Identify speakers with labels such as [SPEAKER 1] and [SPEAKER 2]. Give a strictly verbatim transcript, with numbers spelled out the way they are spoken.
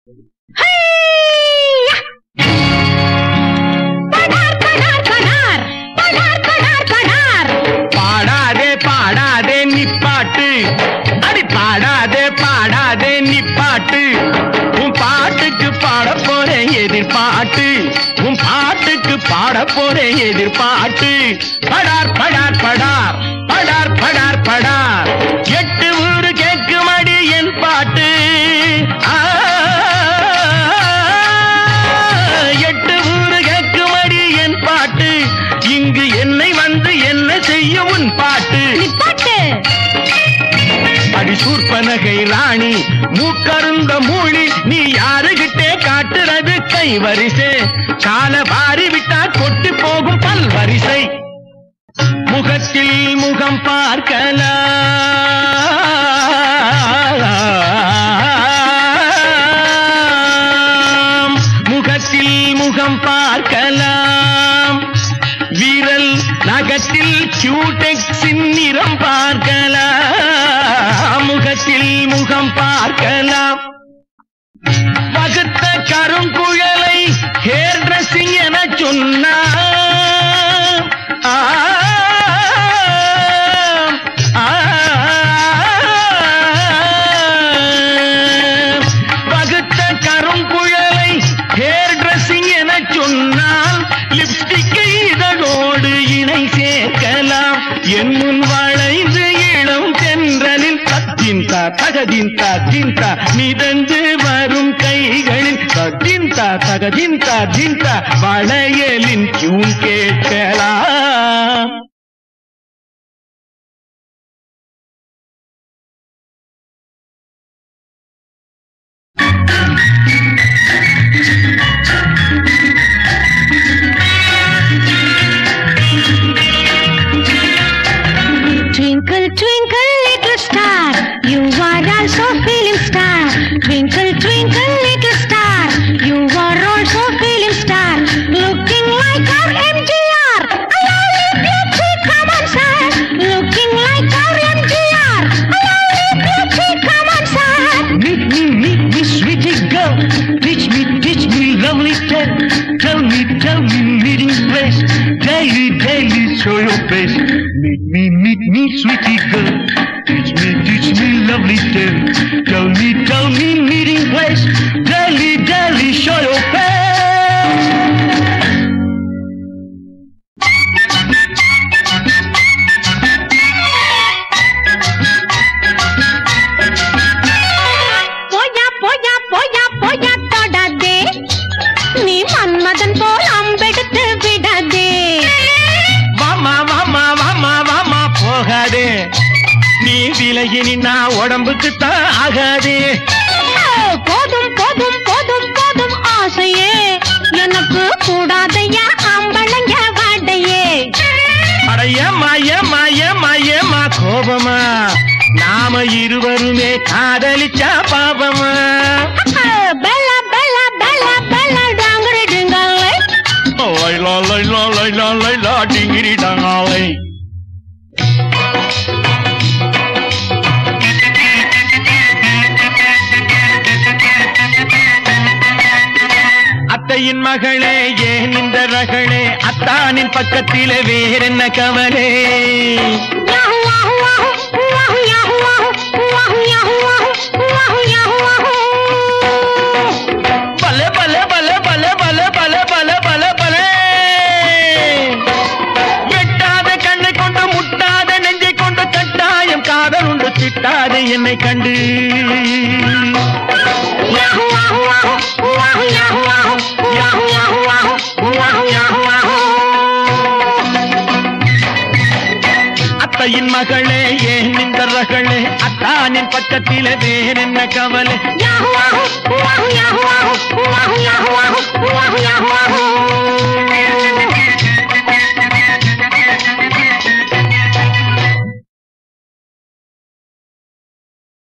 [SPEAKER 1] பாடாதே பாடாதே நிப்பாட்டு, அடி பாடாதே பாடாதே நிப்பாட்டு. உன் பாட்டுக்கு பாட போறேன் எதிர்பாட்டு, உன் பாட்டுக்கு பாட போறேன் எதிர்பாட்டு. படார் படார் படார் படார் படார் படார். எட்டு ஊரு கேட்குமடி என் பாட்டு, எட்டு ஊரு கேட்குமடி என் பாட்டு. இங்கு என்னை வந்து என்ன செய்யும் உன் பாட்டு? அடி சூர்பனகை ராணி மூக்கருந்த மூழி, நீ யாருகிட்டே காட்டுறது கை வரிசை? கால வாரி விட்டால் கொட்டி போகும் பல் வரிசை. முகத்தில் முகம் பார்க்கலாம், முகத்தில் முகம் பார்க்கலாம். வீரல் நகத்தில் கியூடெக்ஸின் நிறம் பார்க்கலாம், முகத்தில் முகம் பார்க்கலாம். வகுத்த கருங்குழலை ஹேர் டிரெஸ்ஸிங் என சொன்னார். வகுத்த கருங்குழலை ஹேர் டிரெஸ்ஸிங் என சொன்னால் லிப்ஸ்டிக்கை இதழோடு இணை சேர்க்கலாம். என் முன் வளைந்து இளம் தென்றலில் தத்தின்தா தகதின்தா தின்தா மிதந்து வரும் கைகளில் தத்தின்தா தகதின்தா தின்தா வளையலின் டியூன் கேட்கலாம்.
[SPEAKER 2] Twinkle, twinkle, little star, you are also film star. Twinkle, twinkle, little star, you are also film star. Looking like our M G R, lovely beauty, come on sir. Looking like our M G R, lovely beauty, come on sir.
[SPEAKER 1] Meet me, meet me, sweetie girl. Teach me, teach me, lovely tale. Tell me, tell me, meeting place. Daily, daily, show your face. Meet me, meet me, sweetie girl. Teach me, teach me, lovely tale. Tell me, tell me, meeting place. Daily, daily, show your face.
[SPEAKER 2] Poya, poya, poya, poya, todade. Nee manmadan pol ambeduthu vidade.
[SPEAKER 1] வாமா வாமா வாமா வாமா போகாதே, நீ விலகி நின்னா உடம்புக்கு தான் ஆகாதே.
[SPEAKER 2] போதும் போதும் போதும் போதும் ஆசையே, எனக்கு கூடாதையா ஆம்பளைங்க வாடையே.
[SPEAKER 1] அடையம்மா ஏம்மா ஏம்மா ஏம்மா கோபமா, நாம இருவருமே காதலிச்சா பாபமா.
[SPEAKER 2] பெல்ல பெல்ல பெல்ல பெல்ல டாங்கரி டிங்காலை,
[SPEAKER 1] லைலா லைலா லைலா லைலா டிங்கிரி டாங்காலை. அத்தையின் மகளே ஏன் இந்த ரகளே, அத்தானின் பக்கத்திலே வேறென்ன கவலே.
[SPEAKER 2] Yahoo yahoo yahoo yahoo yahoo yahoo yahoo yahoo yahoo yahoo.
[SPEAKER 1] பல பல பல பல பல பல பல பல பல. வெட்டாத கண்ணை கொண்டு முட்டாத நெஞ்சை கொண்டு கட்டாயம் காதல் உண்டு திட்டாத என்னை கண்டு.
[SPEAKER 2] Yahoo yahoo yahoo yahoo yahoo yahoo yahoo yahoo yahoo yahoo.
[SPEAKER 1] அத்தையின் மகளே ஏன் இந்த ரகளே, அத்தானின் பக்கத்திலே வேறென்ன கவலை.
[SPEAKER 2] Yahoo yahoo yahoo yahoo yahoo yahoo yahoo yahoo yahoo.